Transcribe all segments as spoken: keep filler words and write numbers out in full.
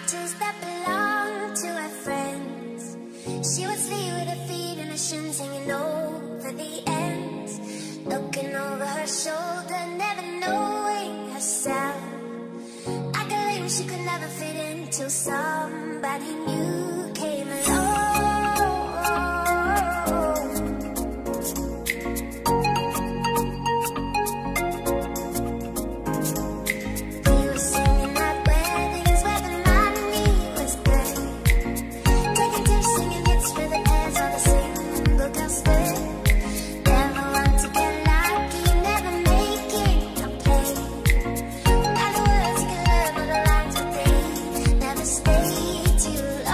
tools that belong to her friends. She would sleep with her feet in her shins hanging over the ends, looking over her shoulder, never knowing herself. I claim she could never fit in till somebody new came along. Too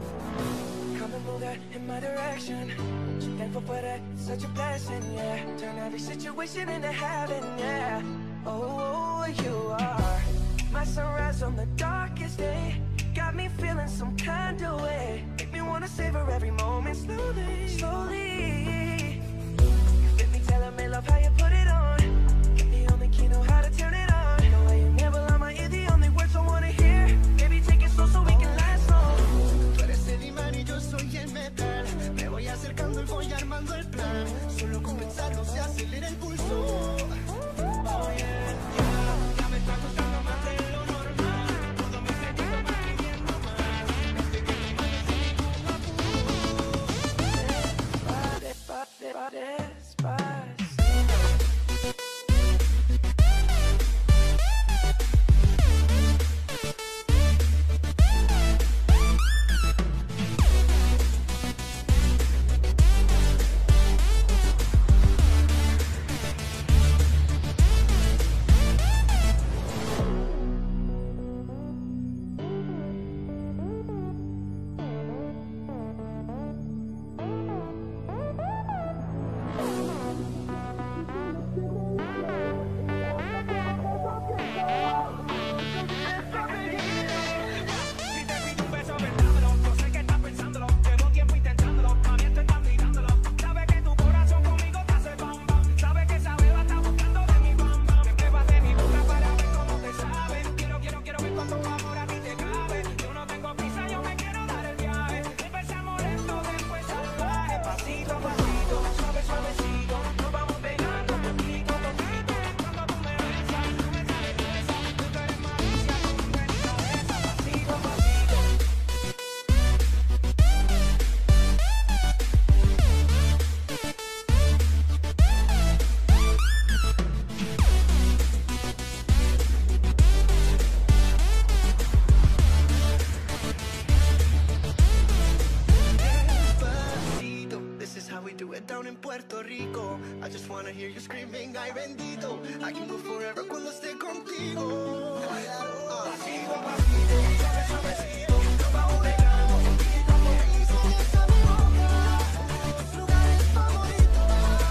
Come and move that in my direction. Thankful for that, such a blessing, yeah. Turn every situation into heaven, yeah. Oh, you are my sunrise on the darkest day. Got me feeling some kind of way. Make me wanna savor every moment slowly, slowly. You fit me, telling me love how you put it on. You're the only key, know how to turn it on. The way you never lie my ear, the only words I wanna hear. Baby, take it slow so we can last long. Tú eres el imán y yo soy el metal. Me voy acercando y voy armando el plan. Solo con pensarlo se acelera el pulso. Oh yeah, yeah. Ya me está gustando más de lo normal. Todo mi sentido va pidiendo más. Este que me manda sin ningún apuro. Despacito. Down in Puerto Rico, I just wanna hear you screaming, ay bendito. I can go forever cuando esté contigo. Pasito a pasito, suave suavecito, nos vamos pegando poquito a poquito. Esa boca, los lugares favoritos.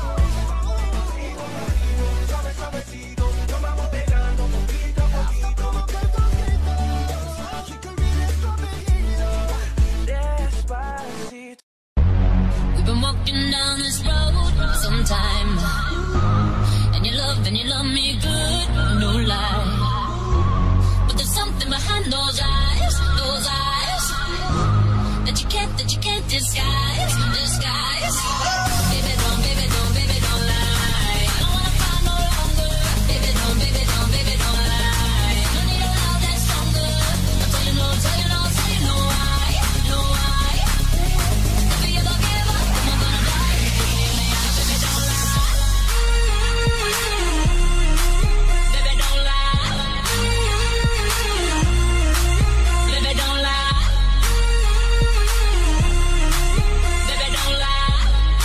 Pasito a pasito, suave suavecito, nos vamos pegando poquito a poquito. Como que poquito, así que olvides tu apellido. Despacito. We've been walking down this road for some time, and you love and you love me good, no lie. But there's something behind those eyes, those eyes, that you can't, that you can't disguise, disguise. Baby, don't, baby, don't, baby, don't lie. I don't wanna fight no longer. Baby, don't, baby, don't, baby, don't lie. No need a love that's stronger. I'll tell you no, tell you no, tell you no why, no why. If you ever give up, I'm gonna die. Baby, don't lie. Baby, don't lie. Baby, don't lie. Baby, don't lie.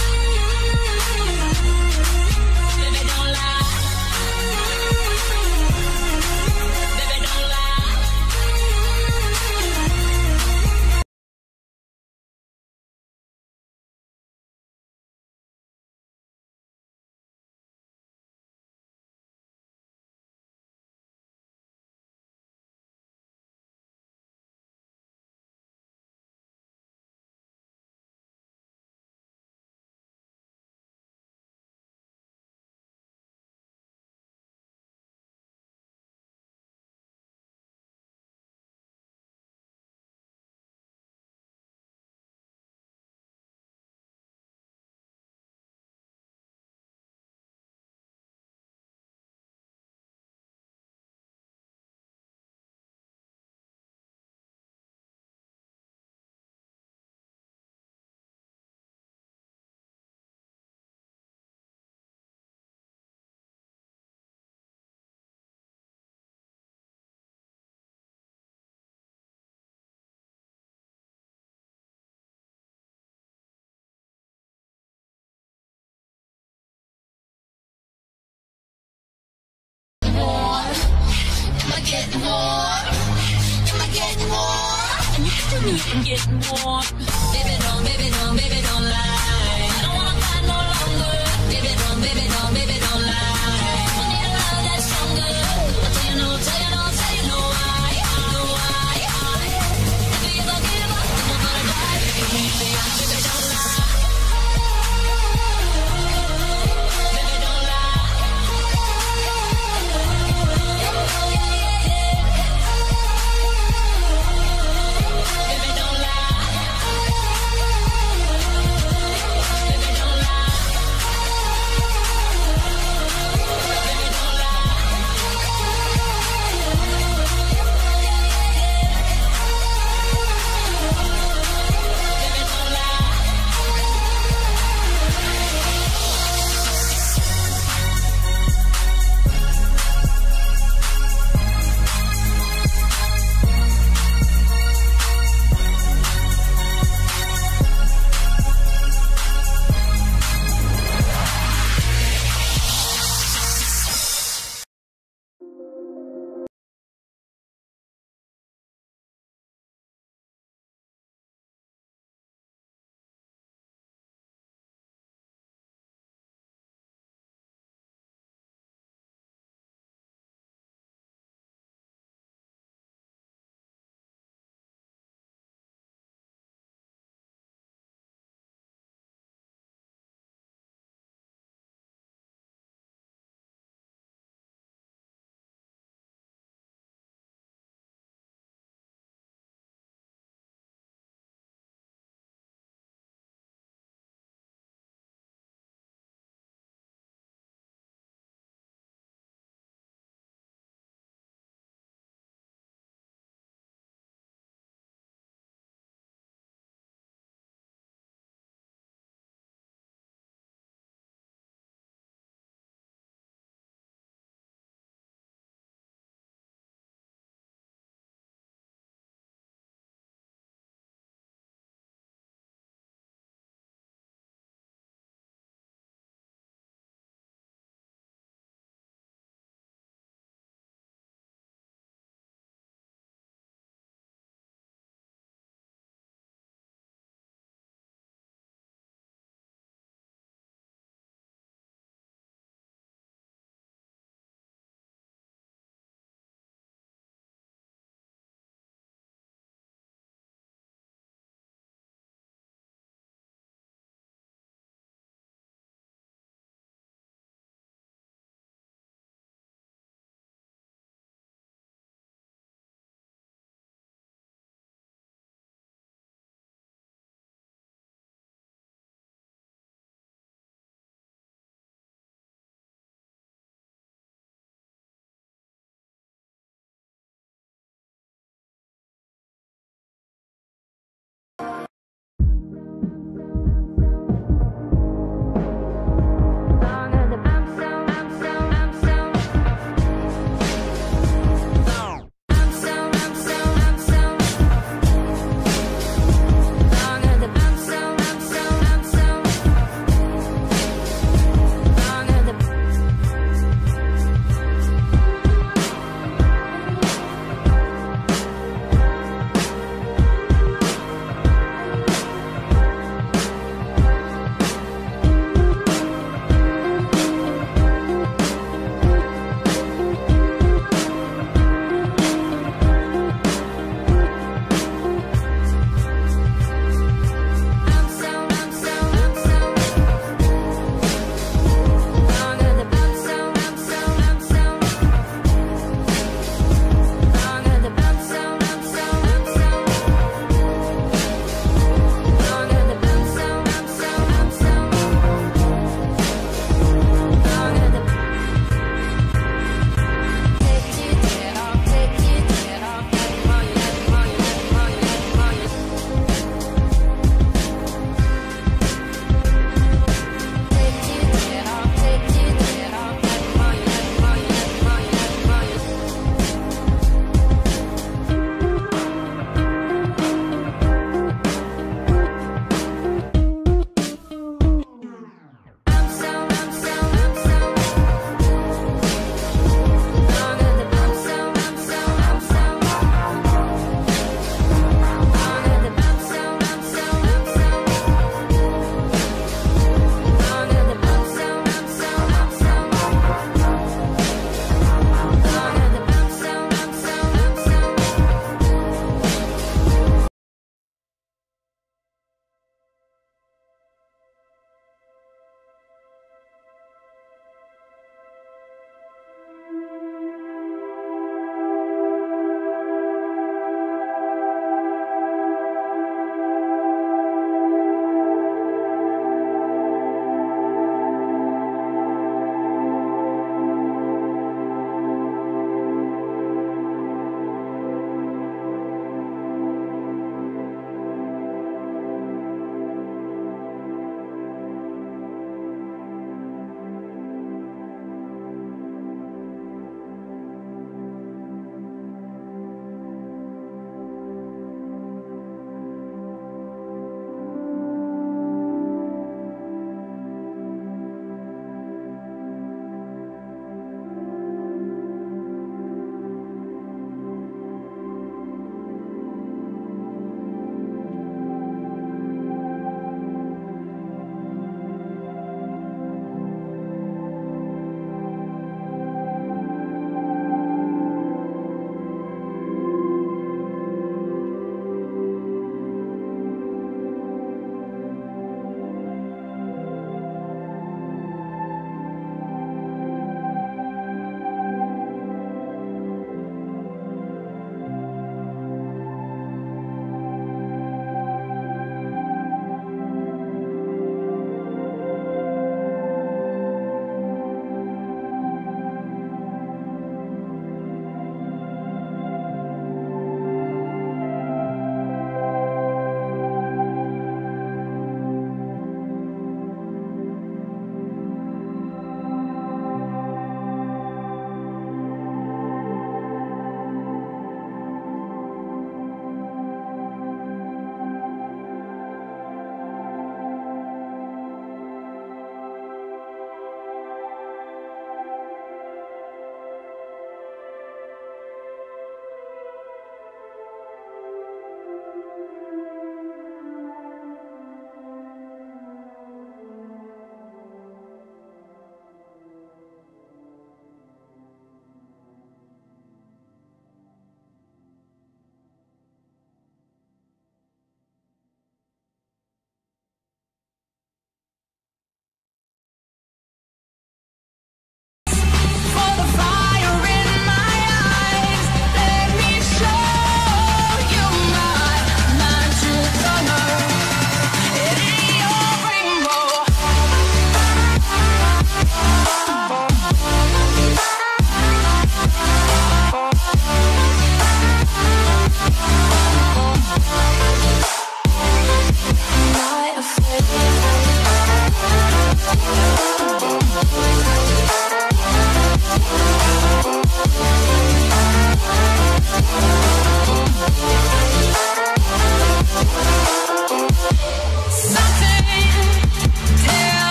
good and getting warm. Baby, don't, baby, don't, baby, don't lie. I don't wanna fight no longer. Baby, don't, baby, don't, baby, don't lie. I need a love that's stronger. I'll tell you no, tell you no, tell you no why, no why. If you ever give up, then we're gonna die. Baby, baby, don't lie. Baby, don't lie. Baby, don't lie.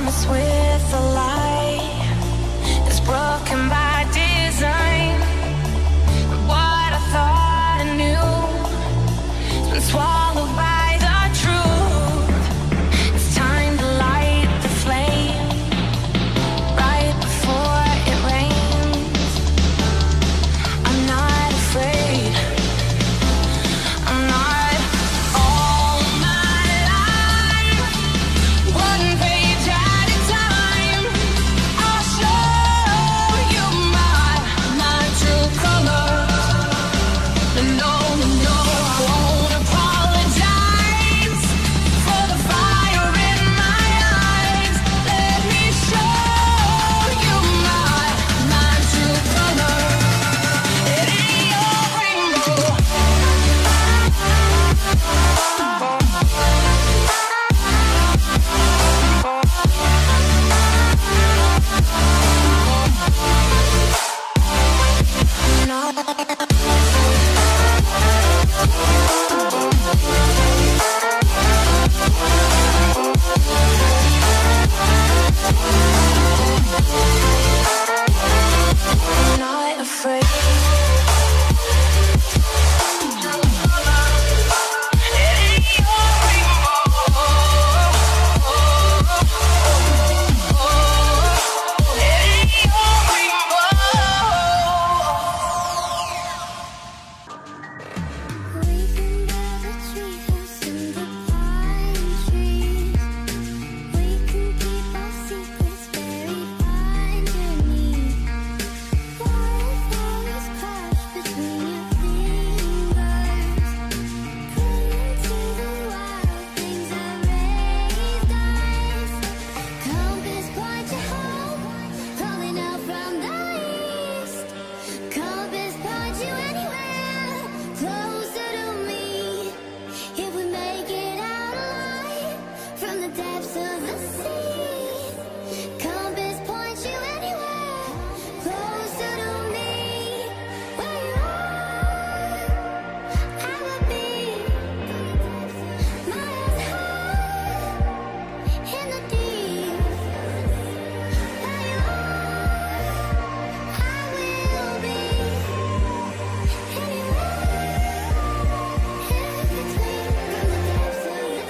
promise with a lie is broken by design. What I thought I knew has been swallowed by the truth. It's time to light the flame right before it rains. I'm not afraid. I'm not. All my life, one page at a time, I'll show you my my true colors. No, no, I won't apologize for the fire in my eyes. Let me show you my my true colors. It ain't your rainbow. Not afraid. It ain't your rainbow. It ain't your rainbow. We can build a treehouse in the pine trees. We can keep our secrets buried underneath. Waterfalls crash between your fingers. Clinging to the wild things that raised us. Compass point you home, calling out from the east. Compass point you anywhere, closer to me. If we make it out alive from the depths of the sea. Compass point you anywhere, closer to me. Where you are, I will be. Miles high in the deep. Where you are, I will be. Anywhere in between from the depths of the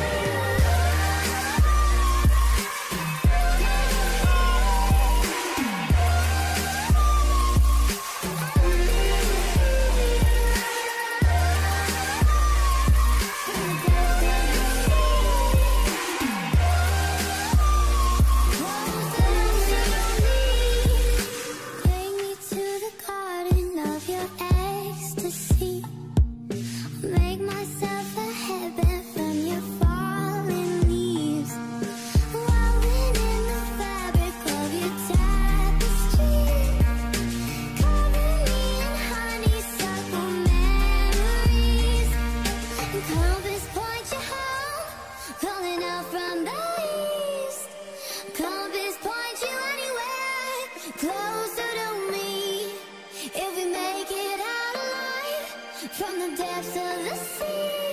Bring me to the garden of your ecstasy. Make myself a heaven from your fallen leaves. Woven in the fabric of your tapestry. Cover me in honeysuckle memories. Compass point you home, calling out from the east. Compass point you anywhere, closer to me. If we make it out alive from the depths of the sea.